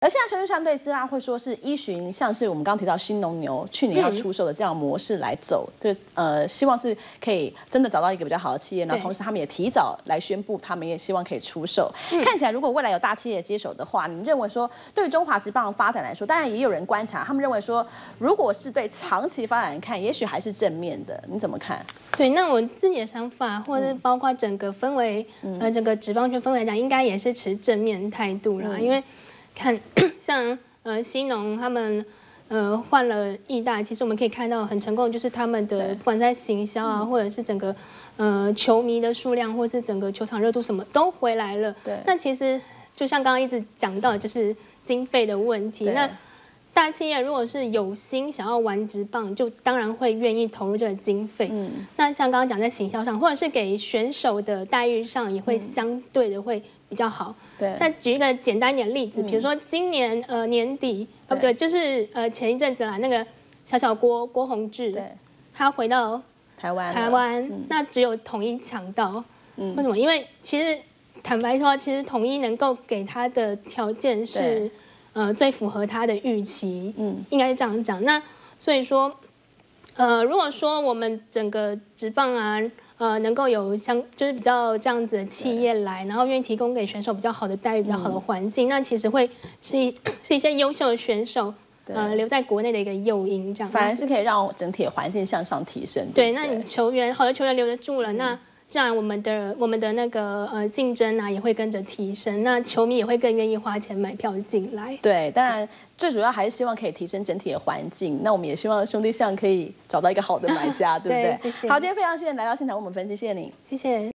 而现在球员团队虽然会说是依循像是我们刚刚提到新农牛去年要出售的这样模式来走，希望是可以真的找到一个比较好的企业，然后同时他们也提早来宣布，他们也希望可以出售。看起来如果未来有大企业接手的话，你认为说对于中华职棒的发展来说，当然也有人观察，他们认为说如果是对长期发展来看，也许还是正面的，你怎么看？ 对，那我自己的想法，或者是包括整个氛围，整个职棒圈氛围来讲，应该也是持正面态度啦。因为看像西农他们换了义大，其实我们可以看到很成功，就是他们的不管是在行销啊，或者是整个球迷的数量，或是整个球场热度什么都回来了。对，那其实就像刚刚一直讲到，就是经费的问题。那大企业如果是有心想要玩职棒，就当然会愿意投入这个经费。那像刚刚讲在行销上，或者是给选手的待遇上，也会相对的会比较好。对。那举一个简单一点例子，比如说今年年底，不对，就是前一阵子啦，那个小郭宏志，他回到台湾，那只有统一抢到。为什么？因为其实坦白说，其实统一能够给他的条件是。最符合他的预期，应该是这样讲。那所以说，如果说我们整个职棒啊，能够有就是比较这样子的企业来，然后愿意提供给选手比较好的待遇、比较好的环境，那其实会是一些优秀的选手，留在国内的一个诱因，这样。 反而是可以让整体的环境向上提升。 对，那你好的球员留得住了，那这样我们的那个竞争啊也会跟着提升，那球迷也会更愿意花钱买票进来。 对，当然最主要还是希望可以提升整体的环境。那我们也希望兄弟象可以找到一个好的买家，对不对？好，今天非常谢谢你来到现场为我们分析，谢谢你， 谢谢。